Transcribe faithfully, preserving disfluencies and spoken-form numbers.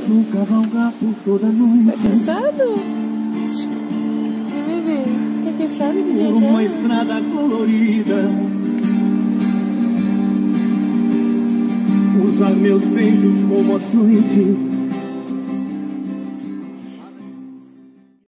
Gosto cavalgar por toda noite. Tá cansado? Meu bebê, tá cansado de viajar? Por uma estrada colorida, usar meus beijos como açoite.